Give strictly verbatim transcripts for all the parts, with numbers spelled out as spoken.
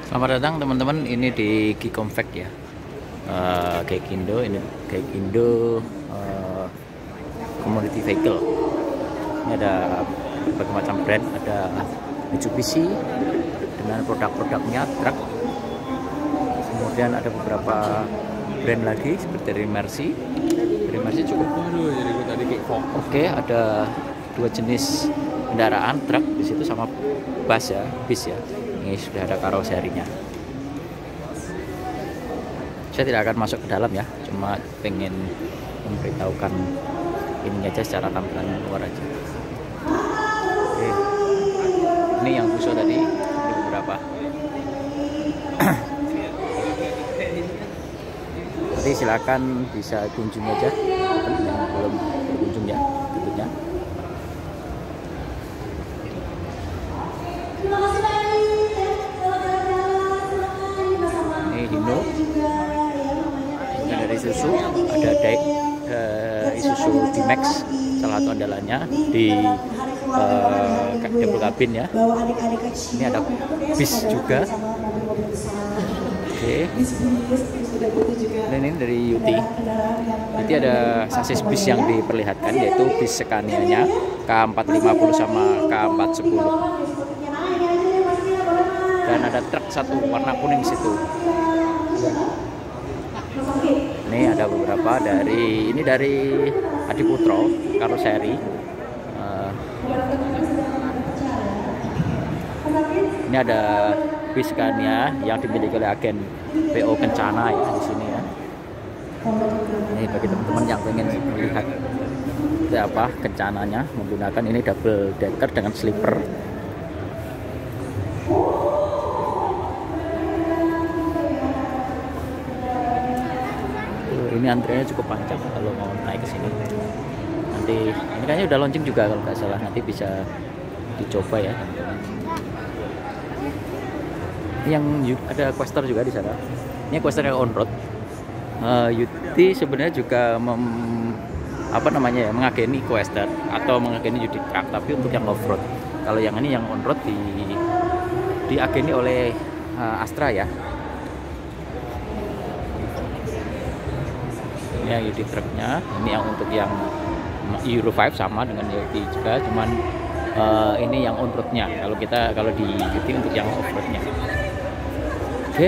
Selamat datang teman-teman, ini di Gikomfect ya, uh, Gaikindo, ini Gaikindo uh, Community Vehicle. Ini ada berbagai macam brand, ada Mitsubishi dengan produk-produknya truk. Kemudian ada beberapa brand lagi seperti dari Mercy. Dari Mercy cukup. Oke, ada dua jenis kendaraan truk di situ sama bus ya, bis ya. Ini sudah ada karoserinya. Saya tidak akan masuk ke dalam ya, cuma pengen memberitahukan ini aja secara tampilan luar aja. Oke. Ini yang busuk tadi, ada beberapa. Nanti silakan bisa kunjungi aja yang belum berkunjung ya, tentunya. Hino, kemudian dari Isuzu ada Dai, uh, Isuzu D-Max, salah satu andalannya di uh, double cabin ya. Ini ada bis juga. Oke, dan ini dari Yuti. Yuti ada sasis bis yang diperlihatkan, yaitu bis Scania-nya K empat lima nol sama K empat sepuluh. Dan ada truk satu warna kuning di situ. Ini ada beberapa dari ini dari Adiputro Karoseri. Uh, ini ada bis Scania yang dimiliki oleh agen P O Kencana ya di sini ya. Ini bagi teman-teman yang ingin melihat apa Kencananya menggunakan ini double decker dengan sleeper. Ini antriannya cukup panjang kalau mau naik ke sini. Nanti ini kayaknya udah launching juga kalau nggak salah, nanti bisa dicoba ya. Ini yang ada Quester juga di sana. Ini Quester yang on road. Uh, Yuti sebenarnya juga mem, apa namanya ya mengageni Quester atau mengageni Yuti Truck, tapi untuk yang off road. Kalau yang ini yang on road di diageni oleh uh, Astra ya. Ini yang Yuti truknya, ini yang untuk yang Euro lima sama dengan Yuti juga, cuman uh, ini yang on roadnya. Kalau kita kalau di Yuti untuk yang off roadnya. Oke,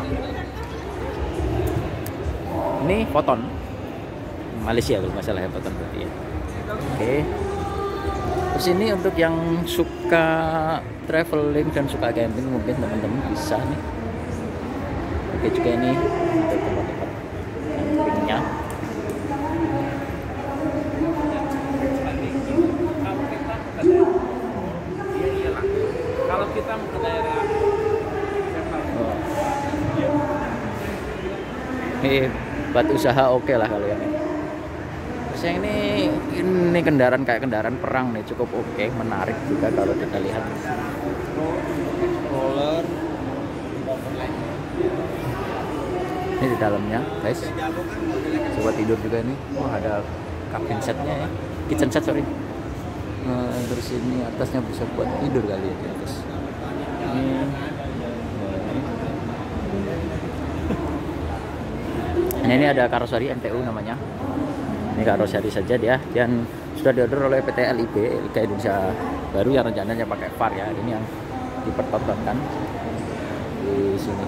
ini Foton Malaysia kalau nggak salah ya, Foton berarti ya. Oke, terus ini untuk yang suka traveling dan suka camping mungkin teman-teman bisa nih. Oke, juga ini untuk tempat-tempat campingnya. Kalau kita ke daerah ini buat usaha oke okay lah kalau yang ini. Terus yang ini ini kendaraan kayak kendaraan perang nih, cukup oke, okay, menarik juga kalau kita lihat. roller Ini di dalamnya, guys. Coba tidur juga nih. Wah, ada cabin setnya ya, kitchen set sorry. Nah, terus ini atasnya bisa buat tidur kali ya di atas. Ini. Nah, ini ada karoseri M T U namanya. Ini karoseri saja dia, dan sudah diorder oleh P T L I B Liga Indonesia Baru yang rencananya pakai V A R ya. Ini yang dipertontonkan di sini.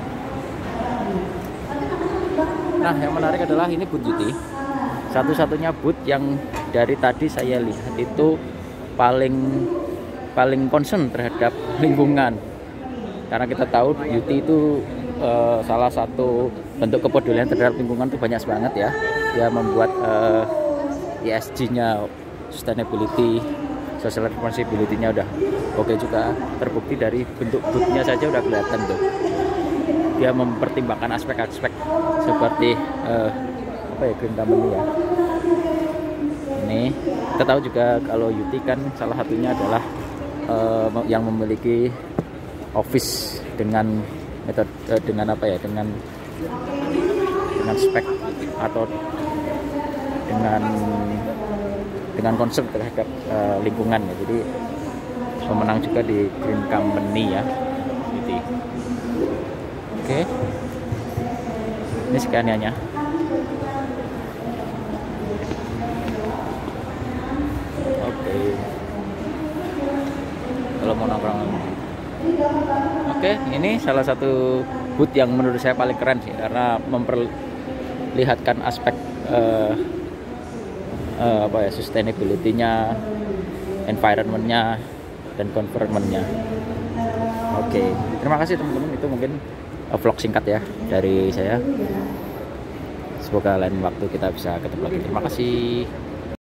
Nah, yang menarik adalah ini booth Yuti. Satu-satunya booth yang dari tadi saya lihat itu paling paling concern terhadap lingkungan. Karena kita tahu Yuti itu uh, salah satu bentuk kepedulian terhadap lingkungan itu banyak banget ya. Dia membuat uh, E S G-nya, sustainability, social responsibility-nya udah oke okay juga. Terbukti dari bentuk booth-nya saja udah kelihatan tuh. Dia mempertimbangkan aspek-aspek seperti uh, apa ya, green company ya. Ini kita tahu juga kalau Yuti kan salah satunya adalah uh, yang memiliki office dengan metode uh, dengan apa ya, dengan dengan spek atau dengan dengan konsep terhadap uh, lingkungan ya. Jadi pemenang juga di Green Company ya. Yuti. Oke, ini skanianya. Oke, kalau mau nongkrong. Oke, ini salah satu booth yang menurut saya paling keren sih, karena memperlihatkan aspek uh, uh, apa ya, sustainability-nya, environment-nya, dan converment-nya. Oke, terima kasih teman-teman. Itu mungkin vlog singkat ya dari saya. Semoga lain waktu kita bisa ketemu lagi. Terima kasih.